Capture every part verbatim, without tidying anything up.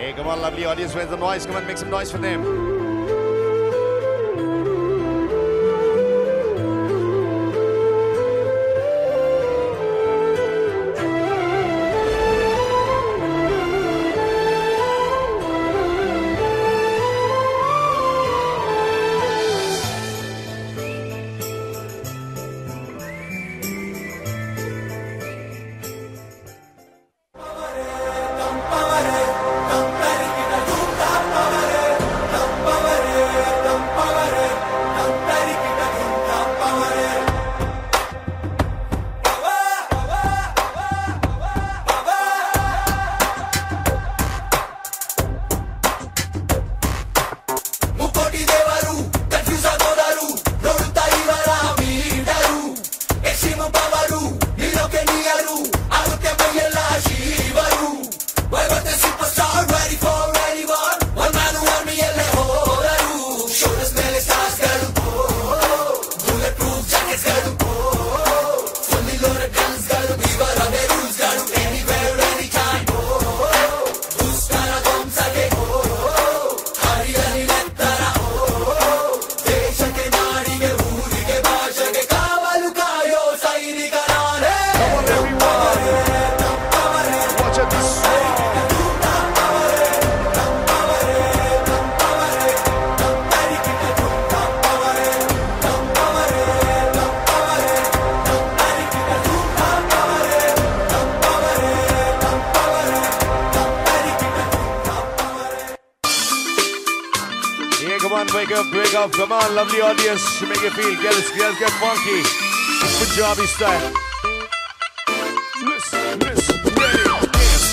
Hey, come on, lovely audience, where's the noise? Come on, make some noise for them. Come on, wake up, wake up. Come on, lovely audience. Make it feel. Get it, get, get funky. Punjabi style. Listen, listen, ready, dance.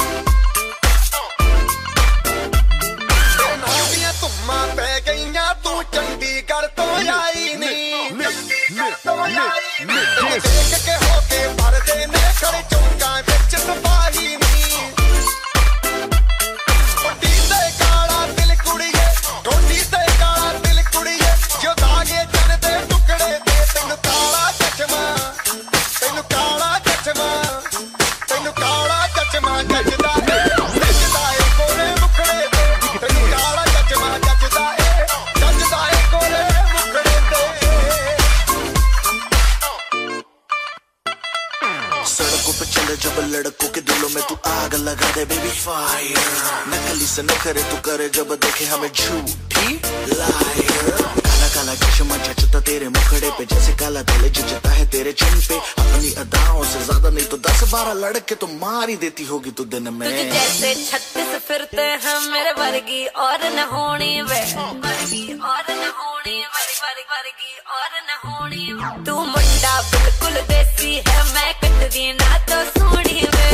सड़कों पे चले जब लड़कों के दिलों में तू आग लगा दे बेबी फायर, नकली से नखरे तू करे जब देखे हमें झूठी लायर। काला काला चश्मा जचता तेरे मुखड़े पे जैसे काला दिल जचता है तेरे चिन पे, अपनी अदाओं से ज्यादा नहीं तो दस बारह लड़के तो मार ही देती होगी तू दिन में। तुझे जैसे छत्तीस फिरते हैं मेरे वर्गी और न होनी वे, वर्गी और न होनी वर्गी वर्गी और न होनी। तू मुंडा बिल्कुल देसी है, मैं कटदी ना तो सोनी वे।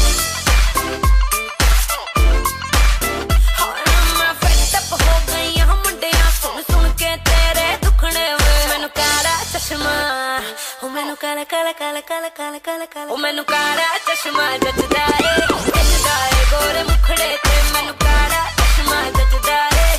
मैं फेड अप हो गई हूं मुंडिया सुन सुन के तेरे दुखने वे। मैनू काला चश्मा ओ मैनू काला काला काला काला काला काला काला ओ मैनू काला चश्मा जचदा है जचदा है गोरे मुखड़े ते। मैनू काला चश्मा जचदा है